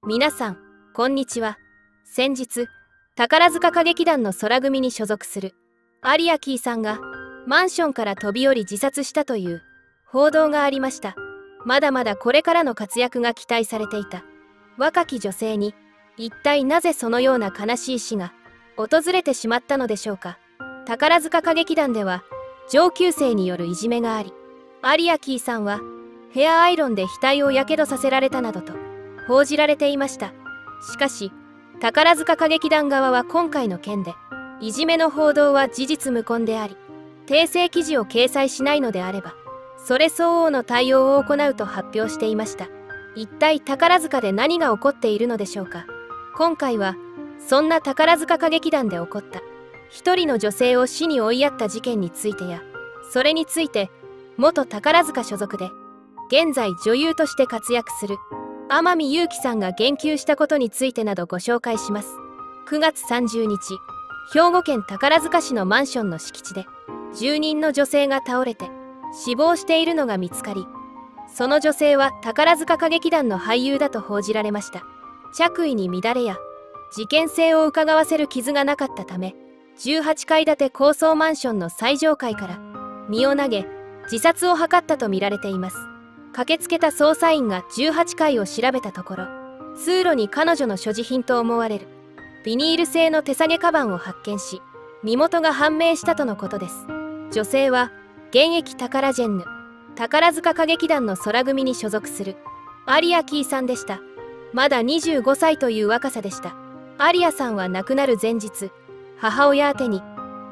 皆さん、こんにちは。先日、宝塚歌劇団の空組に所属するアリアキーさんがマンションから飛び降り自殺したという報道がありました。まだまだこれからの活躍が期待されていた若き女性に、一体なぜそのような悲しい死が訪れてしまったのでしょうか。宝塚歌劇団では上級生によるいじめがあり、アリアキーさんはヘアアイロンで額をやけどさせられたなどと報じられていました。しかし、宝塚歌劇団側は今回の件で、いじめの報道は事実無根であり、訂正記事を掲載しないのであれば、それ相応の対応を行うと発表していました。一体宝塚で何が起こっているのでしょうか。今回は、そんな宝塚歌劇団で起こった一人の女性を死に追いやった事件についてや、それについて元宝塚所属で現在女優として活躍する天海祐希さんが言及したことについてなどご紹介します。9月30日、兵庫県宝塚市のマンションの敷地で住人の女性が倒れて死亡しているのが見つかり、その女性は宝塚歌劇団の俳優だと報じられました。着衣に乱れや事件性をうかがわせる傷がなかったため、18階建て高層マンションの最上階から身を投げ自殺を図ったとみられています。駆けつけた捜査員が18階を調べたところ、通路に彼女の所持品と思われるビニール製の手提げカバンを発見し、身元が判明したとのことです。女性は現役タカラジェンヌ宝塚歌劇団の空組に所属するアリアキーさんでした。まだ25歳という若さでした。アリアさんは亡くなる前日、母親宛てに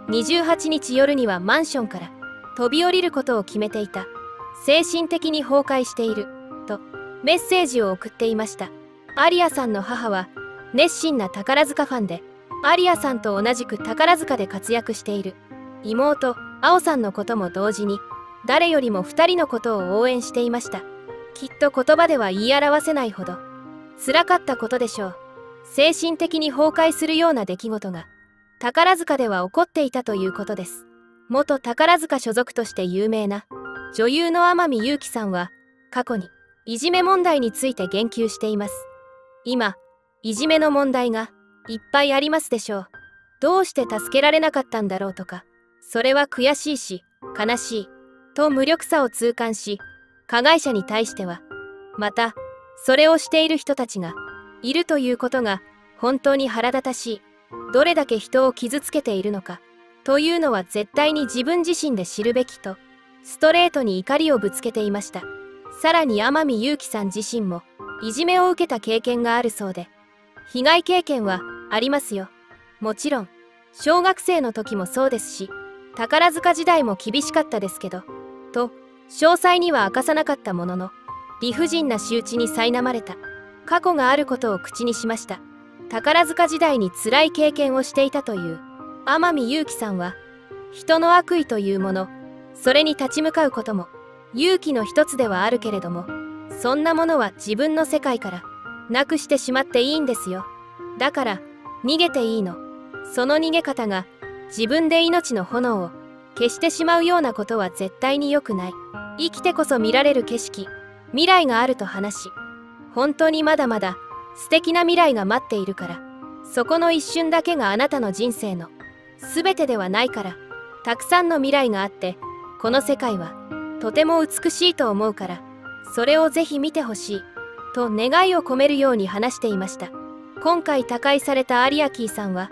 28日夜にはマンションから飛び降りることを決めていた。精神的に崩壊しているとメッセージを送っていました。アリアさんの母は熱心な宝塚ファンで、アリアさんと同じく宝塚で活躍している妹アオさんのことも同時に誰よりも2人のことを応援していました。きっと言葉では言い表せないほど辛かったことでしょう。精神的に崩壊するような出来事が宝塚では起こっていたということです。元宝塚所属として有名な女優の天海祐希さんは過去にいじめ問題について言及しています。今、いじめの問題がいっぱいありますでしょう。どうして助けられなかったんだろうとか、それは悔しいし悲しいと無力さを痛感し、加害者に対してはまたそれをしている人たちがいるということが本当に腹立たしい。どれだけ人を傷つけているのかというのは絶対に自分自身で知るべきとストレートに怒りをぶつけていました。さらに天海祐希さん自身もいじめを受けた経験があるそうで、被害経験はありますよ。もちろん小学生の時もそうですし、宝塚時代も厳しかったですけどと詳細には明かさなかったものの、理不尽な仕打ちに苛まれた過去があることを口にしました。宝塚時代に辛い経験をしていたという天海祐希さんは、人の悪意というもの、それに立ち向かうことも勇気の一つではあるけれども、そんなものは自分の世界からなくしてしまっていいんですよ。だから逃げていいの。その逃げ方が自分で命の炎を消してしまうようなことは絶対に良くない。生きてこそ見られる景色、未来があると話し、本当にまだまだ素敵な未来が待っているから、そこの一瞬だけがあなたの人生の全てではないから、たくさんの未来があって、この世界はとても美しいと思うから、それをぜひ見てほしいと願いを込めるように話していました。今回他界されたアリアキーさんは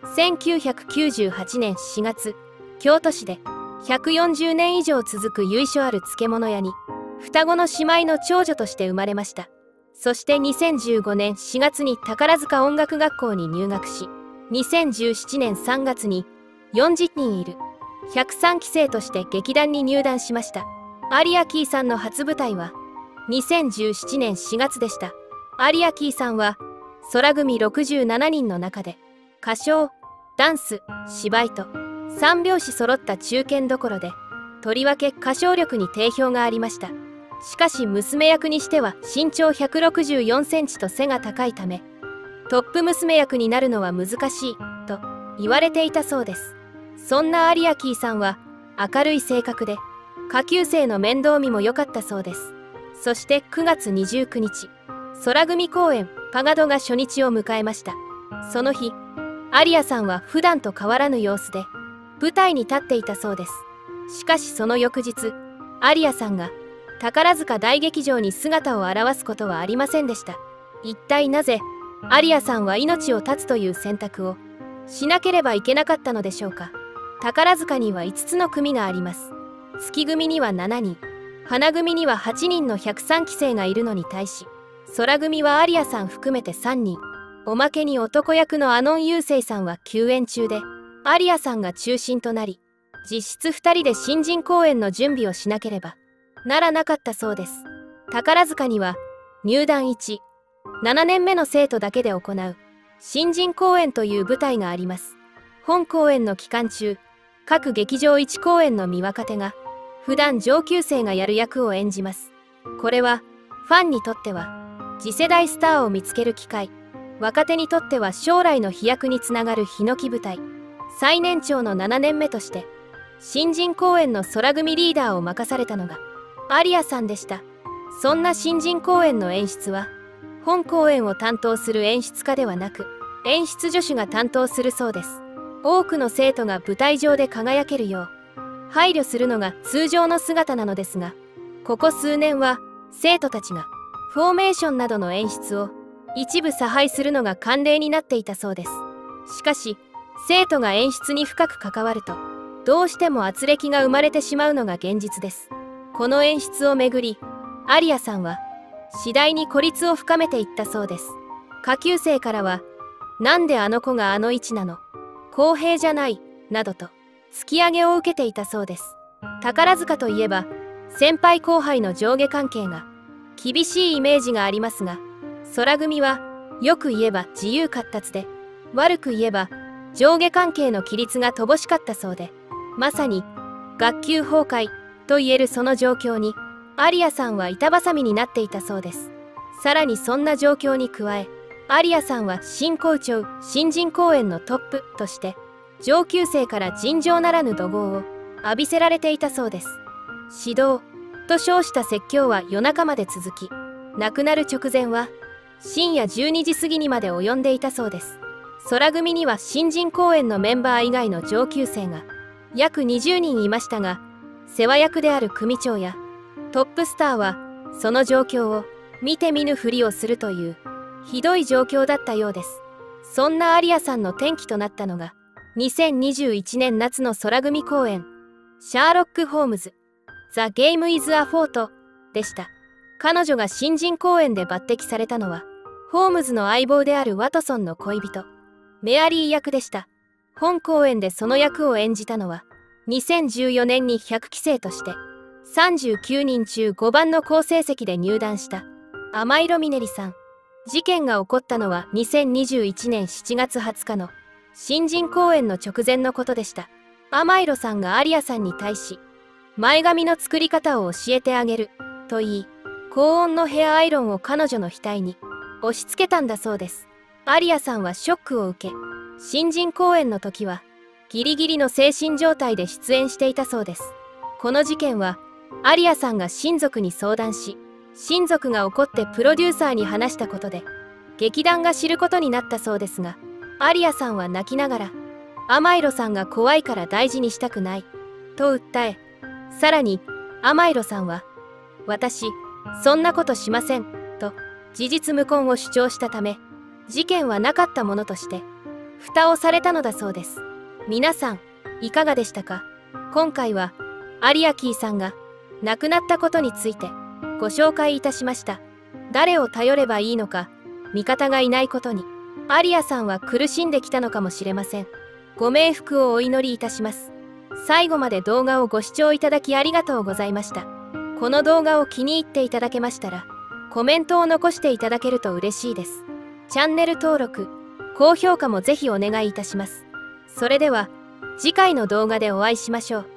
1998年4月、京都市で140年以上続く由緒ある漬物屋に双子の姉妹の長女として生まれました。そして2015年4月に宝塚音楽学校に入学し、2017年3月に40人いる103期生として劇団に入団しました。アリアキーさんの初舞台は2017年4月でした。アリアキーさんは空組67人の中で歌唱、ダンス、芝居と3拍子揃った中堅どころで、とりわけ歌唱力に定評がありました。しかし娘役にしては身長164センチと背が高いため、トップ娘役になるのは難しいと言われていたそうです。そんなアリアキーさんは明るい性格で、下級生の面倒見も良かったそうです。そして9月29日、空組公演パガドが初日を迎えました。その日、アリアさんは普段と変わらぬ様子で舞台に立っていたそうです。しかしその翌日、アリアさんが宝塚大劇場に姿を現すことはありませんでした。一体なぜアリアさんは命を絶つという選択をしなければいけなかったのでしょうか。宝塚には5つの組があります。月組には7人、花組には8人の103期生がいるのに対し、空組はアリアさん含めて3人。おまけに男役のアノン・ユーセイさんは休演中で、アリアさんが中心となり、実質2人で新人公演の準備をしなければならなかったそうです。宝塚には入団1、7年目の生徒だけで行う新人公演という舞台があります。本公演の期間中、各劇場1公演の見若手が普段上級生がやる役を演じます。これはファンにとっては次世代スターを見つける機会、若手にとっては将来の飛躍につながるヒノキ舞台。最年長の7年目として新人公演の空組リーダーを任されたのがアリアさんでした。そんな新人公演の演出は本公演を担当する演出家ではなく演出助手が担当するそうです。多くの生徒が舞台上で輝けるよう配慮するのが通常の姿なのですが、ここ数年は生徒たちがフォーメーションなどの演出を一部差配するのが慣例になっていたそうです。しかし生徒が演出に深く関わるとどうしても軋轢が生まれてしまうのが現実です。この演出をめぐりアリアさんは次第に孤立を深めていったそうです。下級生からはなんであの子があの位置なの、公平じゃないなどと突き上げを受けていたそうです。宝塚といえば先輩後輩の上下関係が厳しいイメージがありますが、空組はよく言えば自由闊達で、悪く言えば上下関係の規律が乏しかったそうで、まさに学級崩壊と言えるその状況にアリアさんは板挟みになっていたそうです。さらにそんな状況に加え、アリアさんは新校長新人公演のトップとして上級生から尋常ならぬ怒号を浴びせられていたそうです。指導と称した説教は夜中まで続き、亡くなる直前は深夜12時過ぎにまで及んでいたそうです。空組には新人公演のメンバー以外の上級生が約20人いましたが、世話役である組長やトップスターはその状況を見て見ぬふりをするというひどい状況だったようです。そんなアリアさんの転機となったのが2021年夏の空組公演シャーロック・ホームズザ・ゲーム・イズ・アフォートでした。彼女が新人公演で抜擢されたのはホームズの相棒であるワトソンの恋人メアリー役でした。本公演でその役を演じたのは2014年に100期生として39人中5番の好成績で入団した天色みねりさん。事件が起こったのは2021年7月20日の新人公演の直前のことでした。天色さんがアリアさんに対し前髪の作り方を教えてあげると言い、高温のヘアアイロンを彼女の額に押し付けたんだそうです。アリアさんはショックを受け、新人公演の時はギリギリの精神状態で出演していたそうです。この事件はアリアさんが親族に相談し、親族が怒ってプロデューサーに話したことで劇団が知ることになったそうですが、アリアさんは泣きながら天色さんが怖いから大事にしたくないと訴え、さらに天色さんは私そんなことしませんと事実無根を主張したため、事件はなかったものとして蓋をされたのだそうです。皆さんいかがでしたか。今回はアリアキーさんが亡くなったことについてご紹介いたしました。誰を頼ればいいのか味方がいないことにアリアさんは苦しんできたのかもしれません。ご冥福をお祈りいたします。最後まで動画をご視聴いただきありがとうございました。この動画を気に入っていただけましたらコメントを残していただけると嬉しいです。チャンネル登録高評価もぜひお願いいたします。それでは次回の動画でお会いしましょう。